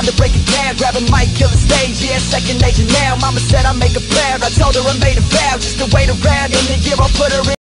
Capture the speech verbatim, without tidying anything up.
time to break it down. Grab a mic, kill the stage, yeah, second nature now. Mama said I make her proud, I told her I made a vow just to wait around. In the year I'll put her in